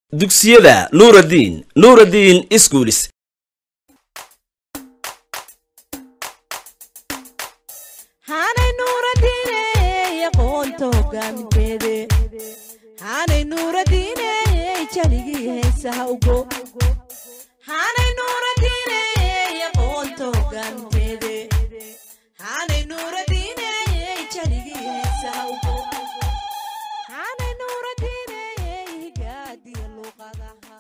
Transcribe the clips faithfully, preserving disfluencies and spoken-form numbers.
dugsiyada Nuuraddiin Nuuraddiin Schools haanay Nuuraddiin aqoonta hogaaminteede haanay Nuuraddiin jaligii heesaha ugo haanay Nuuraddiin aqoonta hogaaminteede haanay Nuuraddiin jaligii heesaha ugo haanay Nuuraddiin higaadiya luqadaha.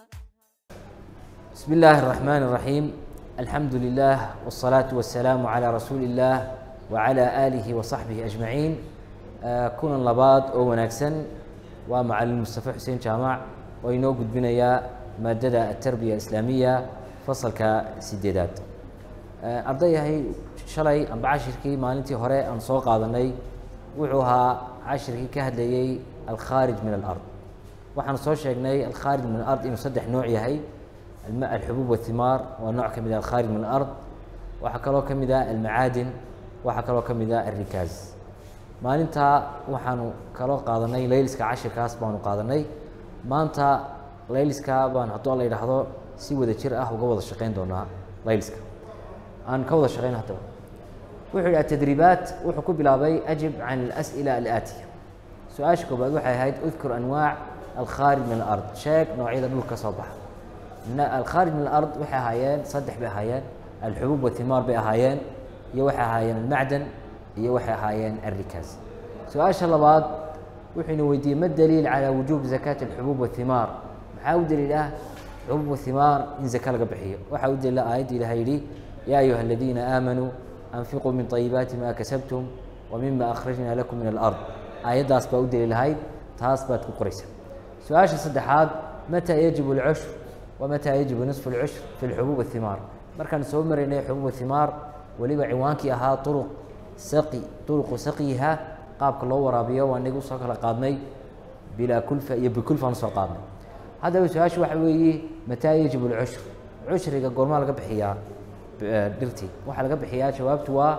بسم الله الرحمن الرحيم. الحمد لله والصلاة والسلام على رسول الله وعلى آله وصحبه أجمعين. آه كون اللباد أو وناكسن ومعلم مصطفى حسين جامع وينو قد بنيا مادة التربية الإسلامية فصل كسديدات. آه أرضية هي شلي أم بعشركي مالنتي هراء أن سوق عضني وعوها عشركي كهد لي الخارج من الأرض. وحن صوشيقني الخارج من الأرض إنه صدح نوعي هي الماء الحبوب والثمار ونوع كمذا الخارج من الأرض وحكروا كمذا المعادن وحكروا كمذا الركاز. ما أنت وحنو كرو قاضني ليلس كعشر كاسبان وقاضني ما أنت ليلس كابان حطوا الله يرحضوا سوى ذا شرقة وقوض الشقين دونها ليلس أنا كوض الشقين حتى وحول التدريبات وحكوا بلابي أجب عن الأسئلة الآتية. سؤالكم بقول هاي أذكر أنواع الخارج من الأرض شاك نوعية دول صباح. الخارج من الأرض وحى هايان صدح بهايان الحبوب والثمار بهايان يوحى هايان المعدن يوحى هايان الركاز. سؤال شلبات وحي نودي ما الدليل على وجوب زكاة الحبوب والثمار؟ محاول دليله الحبوب والثمار إن زكاة القبحية وحاول دليل آيات إلى هيري يا أيها الذين آمنوا أنفقوا من طيبات ما كسبتم ومما أخرجنا لكم من الأرض. آيات داس بأود دليل هاي تاسبات قريسة. سؤال صدحات متى يجب العشر ومتى يجب نصف العشر في الحبوب والثمار؟ مركان سومر إليه حبوب والثمار وليبا عوانك أها طرق سقي طرق سقيها قابك الله ورابيه وأنه سقل قادمي بلا كلفة بكلفة نصف قادمي. هذا سؤال شو حويه متى يجب العشر؟ عشر يقول قرما لقى بحياة درتي واحد لقى بحياة شباب توا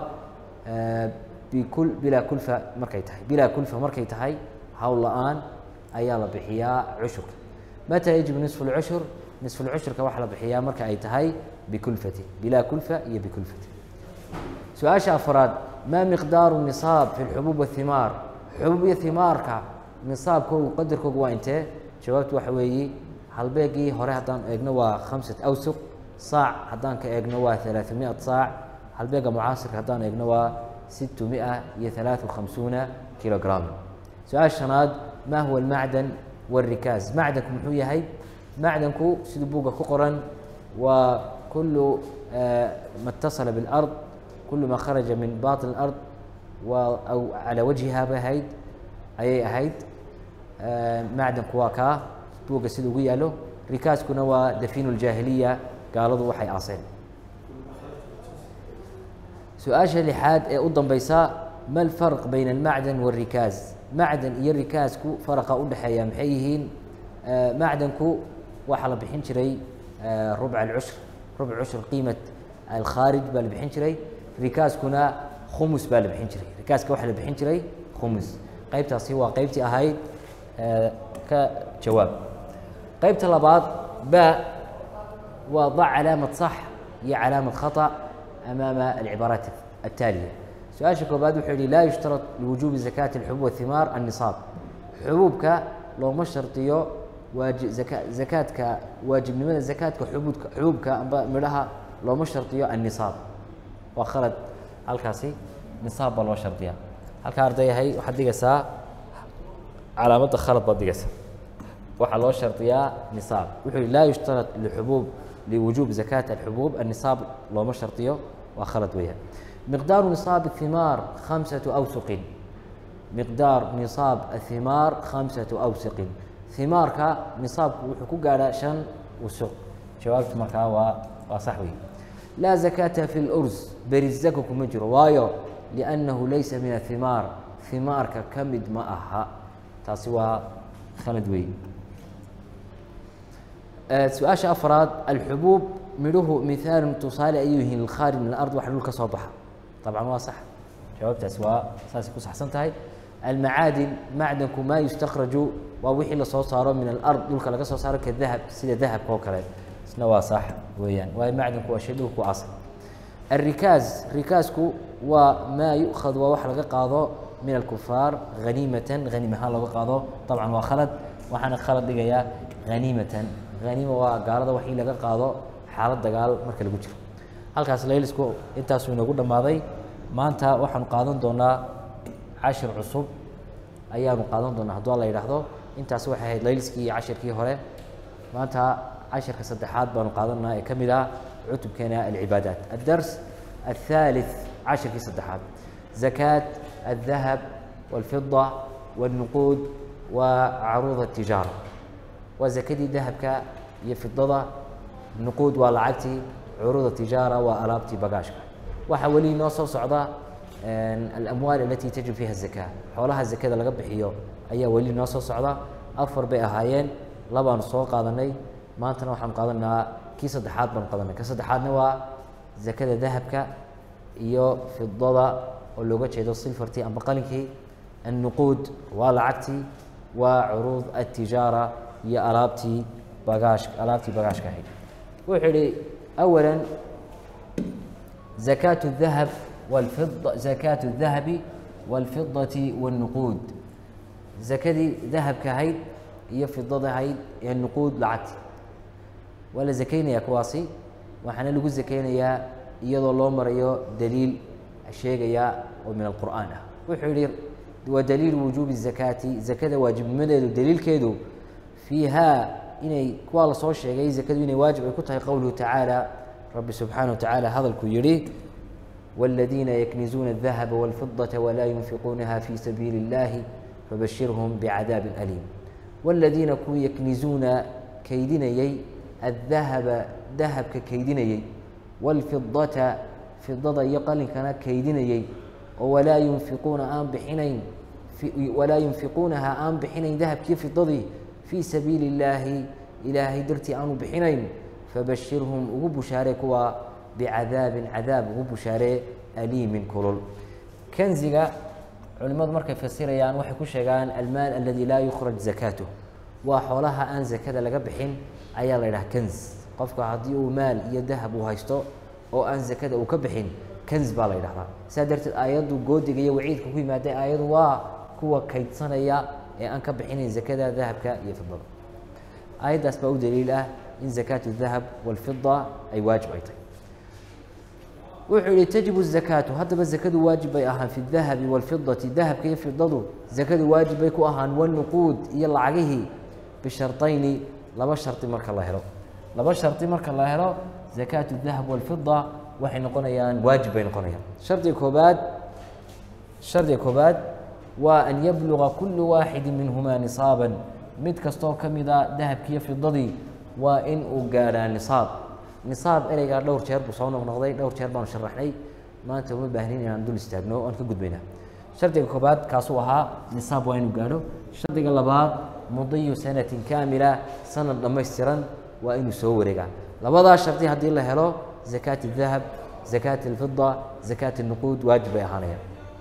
بكل بلا كلفة مركيتهاي بلا كلفة مركيتهاي هاول الآن أيالا بحياة عشر. متى يجب نصف العشر؟ نصف العشر كواحد بحياة مركا أي تهاي بكلفتي بلا كلفة هي بكلفتي. سؤال أفراد ما مقدار النصاب في الحبوب والثمار؟ حبوب الثمار كنصاب كو قدر كو وانت شبابت وحويي هل باقي هوري هدان اجنوا خمسة أوسق صاع هدان كاجنوا ثلاثمائة صاع هل باقي معاصر هدان اجنوا ستمائة هي ثلاثة وخمسين كيلوغرام. سؤال شناد ما هو المعدن والركاز؟ معدنكم محوية هاي معدنكو سيدبوغا كقرن وكل آه ما اتصل بالأرض كل ما خرج من باطن الأرض أو على وجهها بهيد أي هيد آه معدن كواكا بوغا سيدبوغا له ركاز كنوا دفين الجاهلية قالوا وحي آصين. سؤال شلحاد أيضا بيساء ما الفرق بين المعدن والركاز؟ معدن إيا الركاز كو فرق أود حيا محيهين آه معدنكو وحلا بحين شري آه ربع العشر ربع عشر قيمة الخارج بال بحين شري ركاز كنا خمس بال بحين شري ركاز كوحلا بحين شري خمس قيبتها سوا قيبتي أهاي آه كجواب. قيبتها لبعض باء وضع علامة صح هي علامة خطأ أمام العبارات التالية. سؤال شكوباد وحولي لا يشترط لوجوب زكاة الحبوب والثمار النصاب. حبوبك لو ما شرطيو واجب زكاة زكاتك واجب لماذا زكاتك حبوبك حبوبك مرها لو ما شرطيو النصاب وخرج الكاسي نصاب ولا شرطيا الكاردية هي وحد يقسا علامة خلط بدي يقسا وحلو شرطيا نصاب وحولي لا يشترط لحبوب لوجوب زكاة الحبوب النصاب لو ما شرطيو وخلط وياه. مقدار نصاب الثمار خمسة أوسق. مقدار نصاب الثمار خمسة أوسق. ثمارك نصاب وحكوك على شن وسق. جوابت مركا وصحوي. لا زكاة في الأرز برزقكم مجر وايو لأنه ليس من الثمار. ثمارك كمد معها تسوى خلدوي. أه سؤال أفراد الحبوب ملوه مثال تصال أيه الخارج من الأرض وحلول كصباح. طبعا واصح جوابت أسواء ساسي كوس حسنت هاي المعادن معدنك ما يستخرج ووحي لصو صارو من الأرض دولك لغا صو صارو كالذهب سيدة ذهب كوكالين سنوا صح ويان وهي معدنك وشدوك وأصل الركاز ركازكو وما يؤخذ ووحل قاضو من الكفار غنيمة غنيمة هلا قاضو طبعا وخلد وحنا خلد دقيا غنيمة غنيمة وقارضة وحي لغا قاضو حالة دقال مركا لغو جرو halkaas laylisku intaas uu inagu dhamaaday maanta waxaan qaadan doonaa cashir cusub ayaanu qaadan doonaa haddii la yiraahdo intaas waxay ahayd layliskii iyo cashirkii hore maanta cashirka saddexaad baanu qaadanaa ee kamid ah cutubkeena al-ibaadaat ad-dars الثالث cashirkii saddexaad zakat الذهب والفضة والنقود وعروض التجارة وزكدي ذهبك iyo fidada nuqud waa lacagtii عروض التجارة وألابتي بقاشك وحولي نوصل صعدة الأموال التي تجب فيها الزكاة حولها الزكاة اللي قبل حيو أي ولي نوصل صعدة أفر بها هايين لبا نصوق قادني ما أنت نوحن قادنا كيس الدحات بن قادنا كيس الدحات نوا زكاة ذهبك إيو في الضوء واللغة شيء الصفرتي أم بقالك النقود والعكتي وعروض التجارة هي ألابتي بقاشك ألابتي بقاشك هي وحولي أولاً زكاة الذهب والفضة زكاة الذهب والفضة والنقود زكاة ذهب كهيد هي فضة هيد هي النقود لعتي ولا زكينا يا كواسي وحنا لقول زكينا يا يضل الله مريو دليل الشيء يا ومن القرآن وحرير ودليل وجوب الزكاة زكاة واجب مدد دليل كيدو فيها إني كوالا صوش شيء زكاة إني واجب يكتها قوله تعالى رب سبحانه وتعالى هذا الكيري والذين يكنزون الذهب والفضة ولا ينفقونها في سبيل الله فبشرهم بعذاب أليم والذين كو يكنزون كيدنيي الذهب ذهب ككيدنيي والفضة فضة يقل كان كيدنيي ولا ينفقون آم بحنين في ولا ينفقونها آم بحنين ذهب كيف فضة في سبيل الله إلهي درتي آم بحنين فبشرهم وبشاركوا بعذاب عذاب وبشاري أليم كلل كنزيغا علماء مركز فسيريان waxay ku sheegaan المال الذي لا يخرج زكاته وحولها aan zakada laga bixin ayaa la yiraahdaa kanz qofka hadii uu maal iyo dahab uu haysto oo aan zakada uu ka bixin kanz baa la yiraahdaa sadarteed aayadu goodiga iyo waciidka ku yimaada aayadu waa kuwa kaydsanaya ee aan ka bixinin zakada dahabka iyo fidada aayadaas baa u daliil ah إن زكاة الذهب والفضة أي واجب أيضا وحولي تجب الزكاة هذا الزكاة واجب أهان في الذهب والفضة الذهب كيف فضته زكاة واجب يكون أهان والنقود يلا عليه بشرطين لما شرط مرك الله يرى لما شرط مرك الله يرى زكاة الذهب والفضة وحين قنيان واجب بين قنيان شرط يكوباد شرط يكوباد وأن يبلغ كل واحد منهما نصابا مد كستو كمدا ذهب كيف فضتي وإن أجارا نصاب نصاب إلى دور شهر بصونه ونقضي دور شهر بان شرحني ما أنت هم باهنين عن دول استبنوا أنت قد بينا شرط الكوبات كاسوها نصاب وين أجارو شرط اللبات مضي سنة كاملة سنة ضميسترا وإن يسوي رجع لبضع شرطي هدي الله هلو زكاة الذهب زكاة الفضة زكاة النقود واجب يهانيا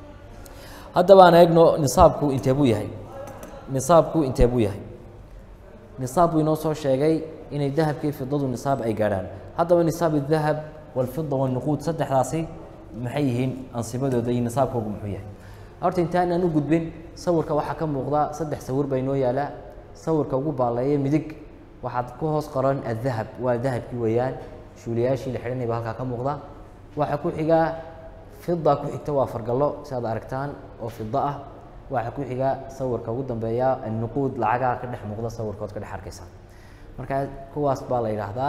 هذا بقى نجنو نصابكو انتبوي هاي نصابكو انتبوي هاي نصاب ينوصل شيء إن الذهب كيف ضد النصاب أي قران هذا من نصاب الذهب والفضة والنقود صدق راسي محيهن أنصبه ذي نصاب هو محيه أرت أنت أنا نوجد بين صور كواحد كم مغضاء صدق صور بينه يا لا صور كوجب على يمدك واحد كوهس قران الذهب والذهب كويان شو لياشي لحرني بهالك كم مغضاء واحد كل حاجة فضة كل حاجة فرق الله ساد أركتان أو فضة واحد كل حاجة صور كوجد بيا النقود لعجا كده مغضاء صور كود كده حركيسان مركز كواس بالي هذا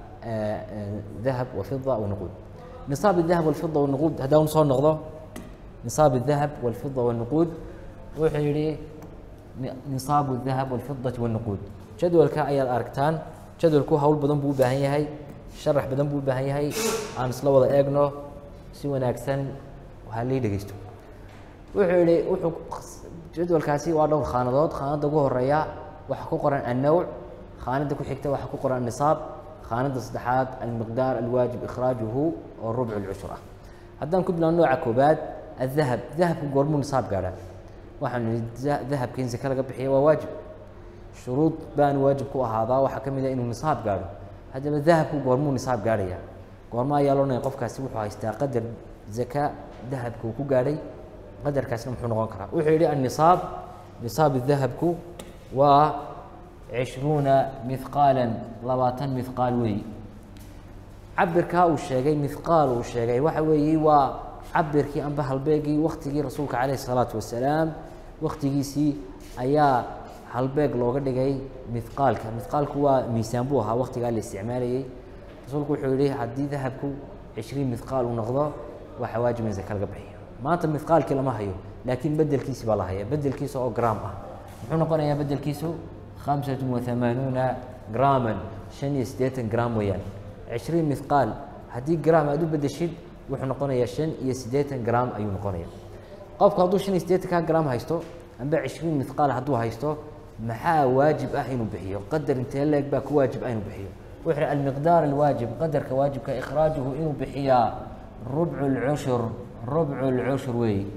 ذهب وفضة ونقود نصاب الذهب والفضة والنقود هذا نصاب نقضه نصاب الذهب والفضة والنقود وحيري نصاب الذهب والفضة والنقود جدول كأي الأركتان جدول كو هول بدن بو باهي هاي شرح بدن بو باهي هاي عن سلوى إجنو سوى ناكسن وهاللي دقيستو وحيري وحو جدول كاسي وعدو خاندات خاند جوه الرياء وحكو قرن النوع خاند كو حكته وحكو قرن النصاب خاند الصدحات المقدار الواجب إخراجه والربع العشرة هذا كبنا نوع كوباد الذهب ذهب قرمو نصاب قاعد waxaan dahabka in zaka laga bixiyo waa waajib shuruud baan waajib ku ahaadaa waxaa ka mid ah inuu nisaab gaadho haddaba dahabku goormuu nisaab gaadhaya goorma ayaa loonaya qofkaasi wuxuu haystaa qadar zaka dahabka uu ku gaadhay qadarkaasna muxuu noqon karaa wuxuu yidhi annisaab nisaab dahabku waa cishruuna mithqaalan labaatan mithqaal weeyi cabirkaa uu sheegay mithqaal uu sheegay waxa weeye waa cabirkii amba halbeegii waktigii rasuulka calayhi salaatu wasalaam waktigiisii ayaa halbeeg looga dhigay mithqaalka mithqaalku waa miisaan buu ahaa waktigaa la isticmaalayey rasuulku wuxuu yihi haddii dahabku cishriin mithqaal uu noqdo waxa waajib in zaka laga bixiyo maanta mithqaalkii lama hayo laakiin bedelkiisi baa la haya bedelkiisa oo gram ah muxuu noqonayaa bedelkiisu khamsatun wa hamaanuuna graman shan iyo siddeetan gram weeyaan cishriin mithqaal haddii gram aad u bedeshid wuxuu noqonayaa shan iyo siddeetan gram ayuu noqonaya qofku hadduu shan iyo siddeetanka gram haysto amba cishriin mithqaal hadduu haysto maxaa waajib ah inuu bixiyo qadar intee leeg baa ku waajib ah inuu bixiyo wuxuu yihi almiqdaar alwaajib qadarka waajibka ikhraajuhu inuu bixiyaa rubcu lcushur rubcu lcushur weeyi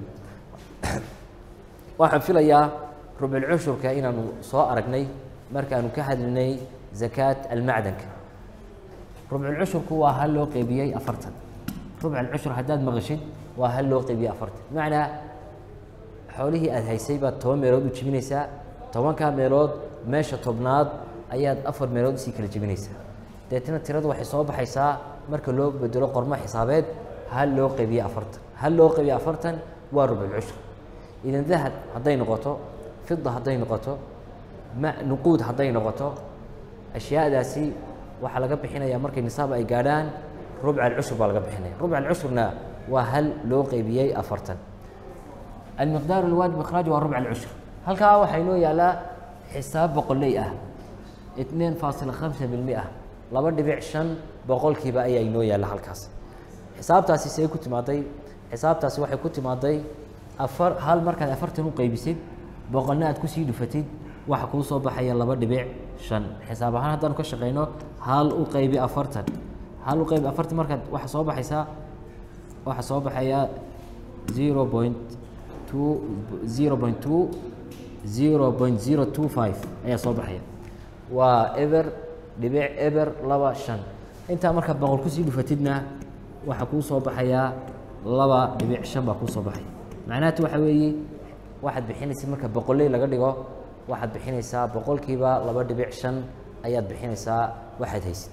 waxaan filayaa rubculcushurka inaanu soo aragnay markaanu ka hadlinay zakaat almacdanka rubculcushurku waa hal loo qeybiyey afartan rubc alcushur haddaad maqashid waa hal loo qeybiyey afartan bimacnaa xoolihii aada haysay baad toban meelood u jebinaysaa tobankaa meelood meesha tobnaad ayaad afar meelood usii kala jebinaysaa deetna tiradu waxay soo baxaysaa marka loo bedelo qormo xisaabeed hal loo qeybiye afartan hal loo qeybiye afartan waa rubculcushur idan dahab hadday noqoto fida hadday noqoto ma nuquud hadday noqoto ashyaadaasi waxaa laga bixinayaa markay nisaab ay gaadhaan rubc alcushur baa laga bixinaya rubc alcushurna waa hal loo qeybiyey afartan almiqdaar alwaajib ikhraaj waa rubc alcushur halkaa waxaa inoo yaalaa xisaab boqoley ah itneen faasila khamsa bilmia laba dhibic shan boqolkiiba ayaa inoo yaalla halkaas xisaabtaasi see ku timaaday xisaabtaasi waxay ku timaaday afar hal markaad afartan u qeybisid boqolna aad kusii dhufatid waxa kuu soo baxaya laba dhibic shan xisaab ahaan haddaanu ka shaqeyno hal u qeybi afartan hal u qeybi afartan markaad waxa soo baxaysaa waxa soo baxaya zero point two zero point two zero point zero two five ayaa soo baxaya waa eber dhibic eber laba shan intaa markaad boqol kusii dhufatidna waxaa kuu soo baxayaa laba dhibic shan baa kuu soo baxaya macnaheetu waxa weeye waxaad bixinaysa marka boqoley laga dhigo waxaad bixinaysaa boqolkiiba laba dhibic shan ayaad bixinaysaa waxaad haysid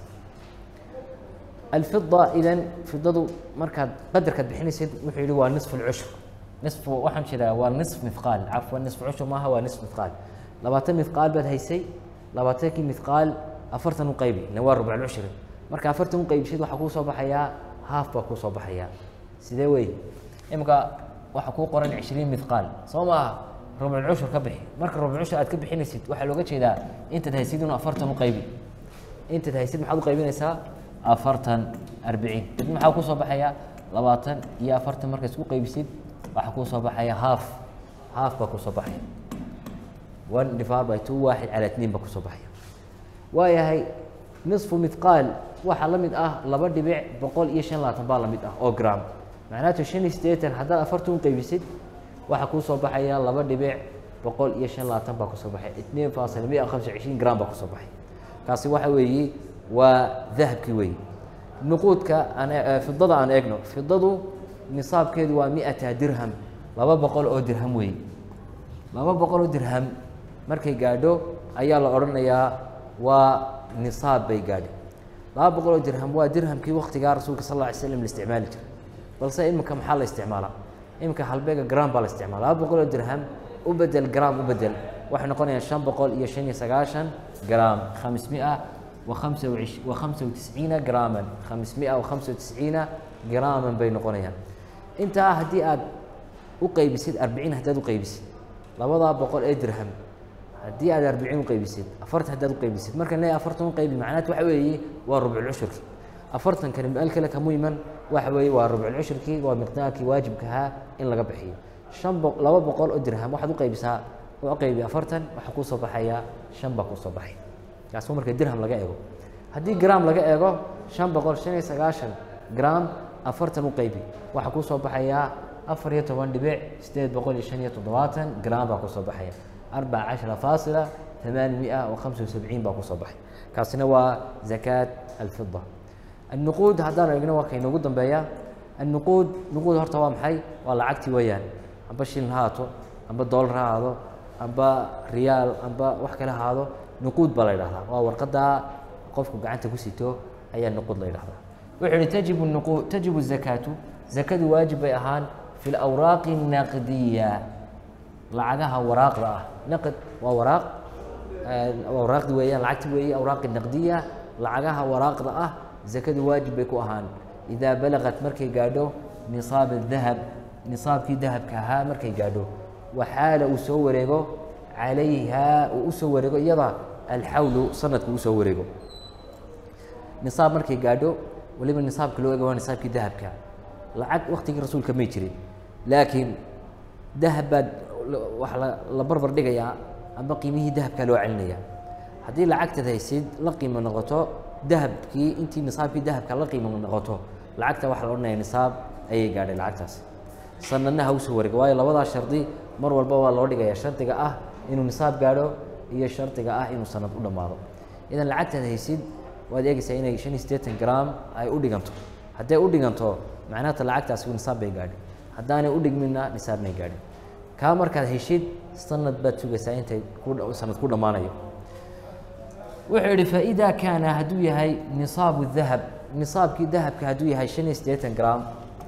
alfida idan fidadu markaad qadarkaad bixinaysid wuxuu yihi waa nisfu lcushur nisfu waxaan jeedaa waa nisf mithqaal cafwan nisfu cushur maaha waa nisf mithqaal labaatan mithqaal baad haysay labaatankii mithqaal afartan u qaybi ila waa rubc lcushri marka afartan u qaybisid waxaa kuu soo baxayaa haaf baa kuu soo baxayaa sidee wey imika waxaa kuu qoran cishriin mithqaal soo maaha rubculcushur ka bixi marka rubculcushur aad ka bixinaysid waxaa looga jeedaa intaad haysid inu afartan u qaybi intaad haysid maxaad u qaybinaysaa afartan arbiciin dib maxaa kuu soo baxaya labaatan iyo afartan marka isku qaybisid waxaa kuu soo baxaya haaf haaf baa kusoo baxaya one divided by two waaxid cala itniin baa kusoo baxaya waayahay nisfu mithqaal waxaa la mid ah laba dhibic boqol iyo shan labaatan baa la mid ah oo gram macnaheetu shan iyo siddeetan haddaad afartan u qaybisid waxaa kuu soo baxaya laba dhibic boqol iyo shan labaatan baa kusoo baxay itniin faasila mia khamsa cishriin gram baa kusoo baxay kaasi waxa weeye waa dahabkii weeye nuquudka aan fidada aan eegno fidadu nisaabkeedu waa miata dirham laba boqol oo dirham weeye laba boqol oo dirham markay gaadho ayaa la odhanayaa waa nisaab bay gaadhay laba boqol oo dirham waa dirhamkii waktigaa rasuulka sal alla alay slam la isticmaali jiray balse iminka maxaa la isticmaalaa iminka halbeega gram baa la isticmaala laba boqol oo dirham u bedel gram u bedel waxay noqonayaan shan boqol iyo shan iyo sagaashan gram khamismia wa khamsa wa khamsa wa tisciina graman khamismia wa khamsa wa tisciina graman bay noqonayaan intaa haddii aad u qaybisid arbiciin haddaad u qaybisid labadaa boqol ee dirham haddii aad arbiciin u qaybisid afartan haddaad u qaybisid markan le afartan u qaybi macnaheed waxa weeye waa rubculcushurki afartan kani meel kale kamu iman waxa weeye waa rubculcushurkii waa miqdaarkii waajibkahaa in laga bixiyo shan bo laba boqol oo dirham waxaad u qaybisaa u qaybi afartan waxaa kuu soo baxaya shan baa kuu soo baxay kaas marka dirham laga eego haddii gram laga eego shan boqol shan iyo sagaashan gram afartan u qaybi waxaa kuu soo baxayaa afar iyo toban dhibic sideed boqol iyo shan iyo toddobaatan gram baa kusoo baxaya arbaca cashara faasila ثمانمائة وخمسة وسبعين baa kusoo baxay kaasina waa zakaat alfida النقود haddaan eegno waa kay noogu dambeeya النقود نقود horta waa maxay waa lacagtii weeyaan amba shilin ha haato amba dollar ha ahaado amba riyaal amba wax kale ha ahaado نقود baa la yidhahdaa waa warqada qofku gacanta ku sito ayaa نقود la yidhahdaa wuxuu yihi تجب النقود تجب الزكاة zakadu waajib bay ahaan في الأوراق النقدية lacagaha waraaqda ah naqd waa waraaq awraaqdi weeyaan lacagti weeye awraaqi naqdiya lacagaha waraaqda ah zakadu waajib bay ku ahaan idaa balagat markay gaadho nisaab adahab nisaabkii dahabka ahaa markay gaadho waxaala uu soo wareego calayha uu usoo wareego iyada alxawlu sanadka uu soo wareego nisaab markay gaadho waliba nisaabka loo eego waa nisaabkii dahabka lacag waqtigii rasuulka may jirin laakiin dahab baad waxa la barbar dhigayaa amba qiimihii dahabka loo celinaya haddii lacagtaad haysid la qiimo noqoto dahabkii intii nisaabkii dahabka la qiimo noqoto lacagta waxa la odhanaya nisaab ayay gaadhay lacagtaas sanadna ha usoo wareego waayo labadaa shardi mar walba waa loo dhigaya shardiga ah inuu nisaab gaadho iyo shardiga ah inuu sanad u dhammaado idan lacagtaad haysid waad eegaysaa inay shan iyo siddeetan gram ay u dhiganto hadday u dhiganto macnaata lacagtaasi nisaab bay gaadhay haddaanay u dhigminna nisaab may gaadhin kaa markaad heshid sanad baad sugaysaa intay sanad ku dhammaanayo wuxuu yihi faidaa kaana hadduu yahay nisaabu dahab nisaabkii dahabka hadduu yahay shan iyo siddeetan gram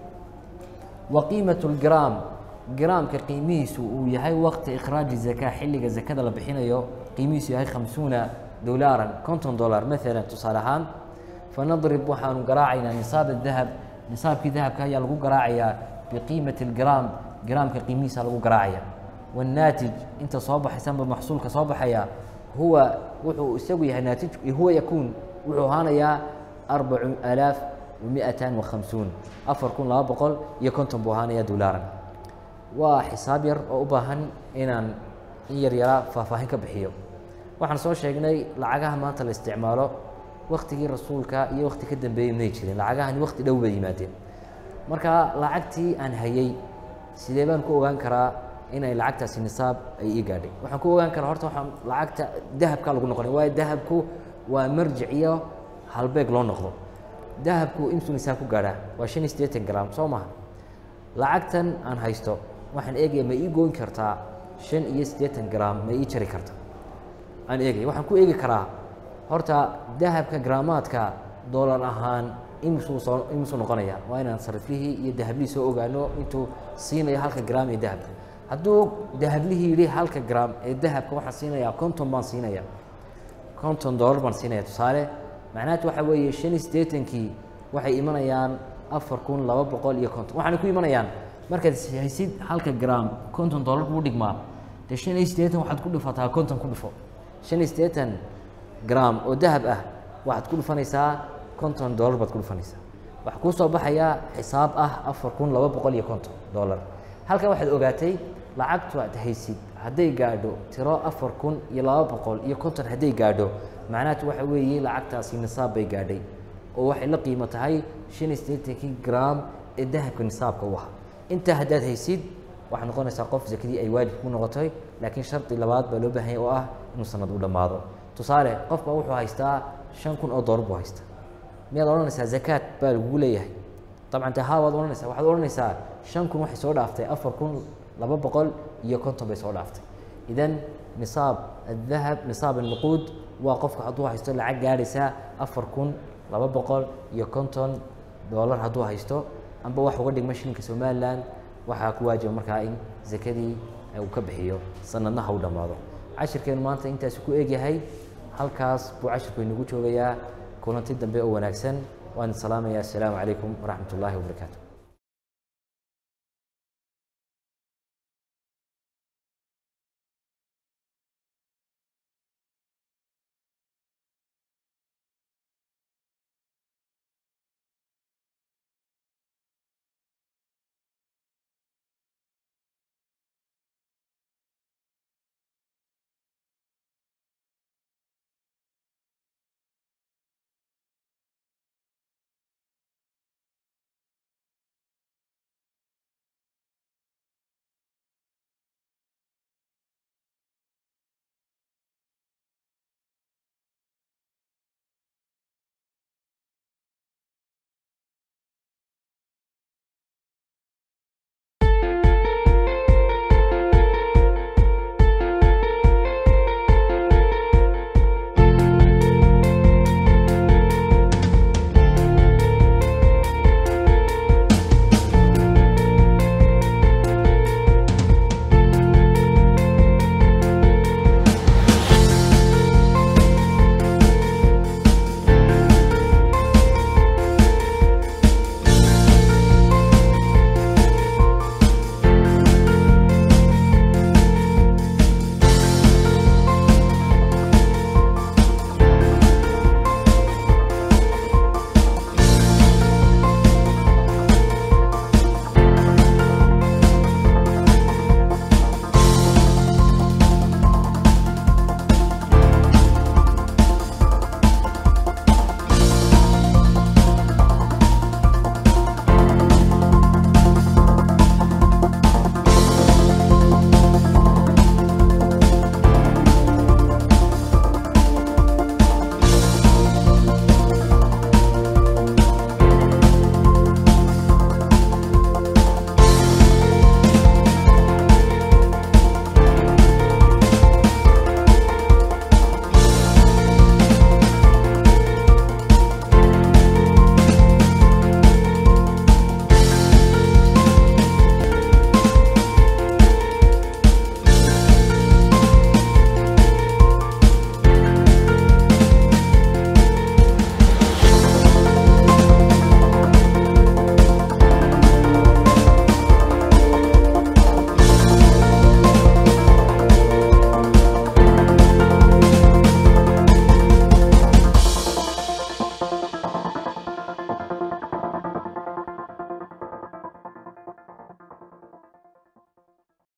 wa qiimat lgram gramka qiimihiisu uu yahay waqti ikhraaji zakaa xilliga zakada la bixinayo qiimihiisu yahay khamsuuna dolaaran konton dollar maalan tusaale ahaan fanadrib waxaanu garaacaynaa nisaab dahab nisaabkii dahabka ayaa lagu garaacayaa biqiimati lgram gramka qiimihiisa lagu garaacaya والناتج انت صوبح يسمى محصول كصوبحيا هو وحو يسوي ناتج هو يكون وحو هانا يا أربع آلاف ومئتان وخمسون أفر كون لا بقول يكون تنبوهانا يا دولارا وحساب ير وأباهن إن ير يرى ففاهن كبحيو وحن صور شيء لعجها ما تل استعماله وقت جي رسولك يا وقت كده بين نيتشرين لعجها وقت دو بيماتين مركا لعجتي أن هيي سيدبان كو وان كرا inay lacagtaasi nisaab ay ii gaadhay waxaan ku ogaan karaa horta waxaan lacagta dahabka lagu noqonay waayo dahabku waa marjic iyo halbeeg loo noqdo dahabku intuu nisaab ku gaadhaa waa shan iyo siddeetan gram soo maha lacagtan aan haysto waxaan eegaya ma ii goyn kartaa shan iyo siddeetan gram ma ii jari karta aan eegaya waxaan ku eegi karaa horta dahabka gramaadka dollar ahaan imisuu soo imisuu noqonaya waa inaan sariflihii iyo dahablihii soo ogaano intuu siinayo halka gram ee dahabka hadduu dahablihii yidhi halka gram ee dahabka waxaan siinayaa konton baan siinaya konton dollar baan siinaya tusaale macnaheetu waxa weeye shan iyo siddeetankii waxay imanayaan afar kun laba boqol iyo konton waxaana ku imanayaan markaad haysid halka gram konton dollar kuu dhigmaa dee shan iyo siddeetan waxaad ku dhifataa konton ku dhifo shan iyo siddeetan gram oo dahab ah waxaad ku dhifanaysaa konton dollar baad ku dhifanaysaa waxaa kuu soo baxaya xisaab ah afar kun laba boqol iyo konton dollar halkan waxaad ogaatay lacagtu aad haysid hadday gaadho tiro afar kun iyo laba boqol iyo konton hadday gaadho macnaheetu waxa weeye lacagtaasi nisaab bay gaadhay oo waxay la qiimo tahay shan iyo siddeetankii gram ee dahabka nisaabka u ahaa intaa haddaad haysid waxaad noqonaysaa qof zakadii ay waajib ku noqotay laakiin shardi labaad baa loo baahan yahay oo ah inuu sanad u dhammaado tusaale qofka wuxuu haystaa shan kun oo dollar buu haystaa miyaad odhanaysaa zakaat baa lagugu leeyahay dabcan te haa waad odhanaysaa waxaad odhanaysaa shan kun waxay soo dhaaftay afar kun laba boqol iyo konton bay soo dhaaftay idan nisaab adahab nisaab alnuquud waa qofka hadduu haysto lacag gaadhaysa afar kun laba boqol iyo konton dollar hadduu haysto amba wax uga dhigma shilinka somaliland waxaa ku waajiba markaa in zakadii uu ka bixiyo sanadna ha u dhammaado cashirkeenu maanta intaasi ku eegyahay halkaas buu cashirku inagu joogayaa kulanti dambe oo wanaagsan waan salaamayaa assalaamu calaykum waraxmat ullaahi wabarakaatu